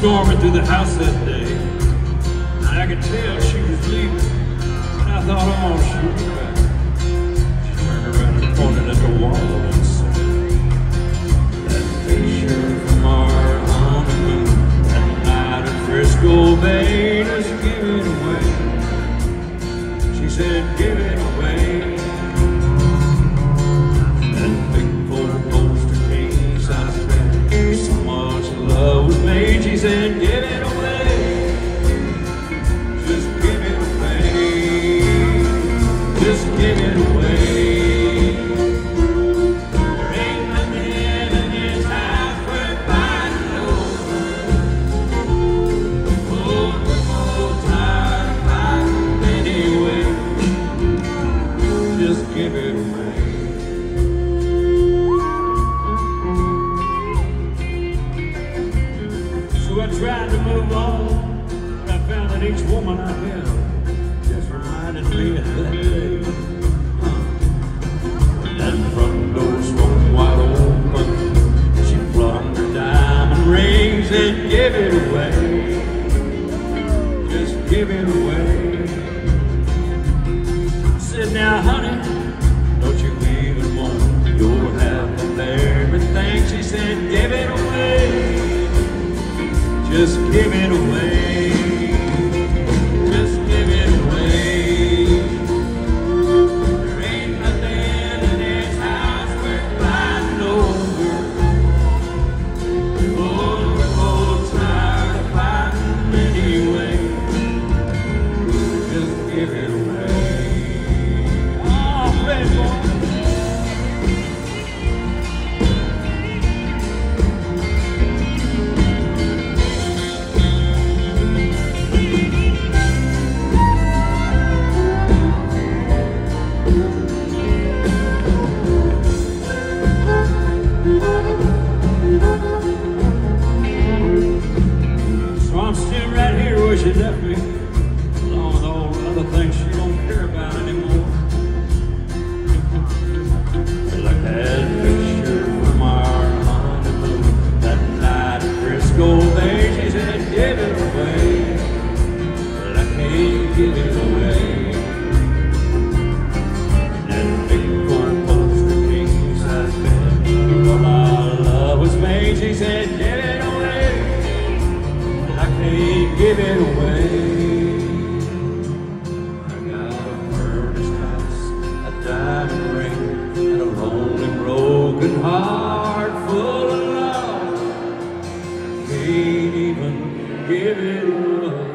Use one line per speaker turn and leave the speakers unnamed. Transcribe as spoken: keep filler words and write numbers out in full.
storming through the house that day, and I could tell she was leaving. And I thought, oh, she'll be back. She turned around and pointed at the wall and said, "That picture from our honeymoon, that night at Frisco Bay, just give it away." She said, "Give it away." That big four poster king size bed, so much love was made. She said, "Give it away, just give it away, just give it away." There ain't nothing in this house worth fighting over. Oh, we're so tired of fighting anyway. Just give it away. So I tried to move on, but I found that each woman I held just reminded me of that day. Huh. That front door swung wide open, she flung her diamond rings and gave it away. Just give it away. I said, "Now honey, don't you even want your half of everything?" She said, "Give it away, just give it away, just give it away. There ain't nothing in this house worth fighting over. Oh, we're both tired of fighting anyway. Just give it away." Oh, play boy. So I'm still right here where she left me, along with all the other things she don't care about anymore. Like that picture from our honeymoon, that night at Frisco Bay. She said, "Give it away, but I can't give it away." That big four poster king size bed, all our love was made. She said, "Give it away, but I can't give it away." I got a furnished house, a diamond ring, and a lonely broken heart full of love. I can't even give it away.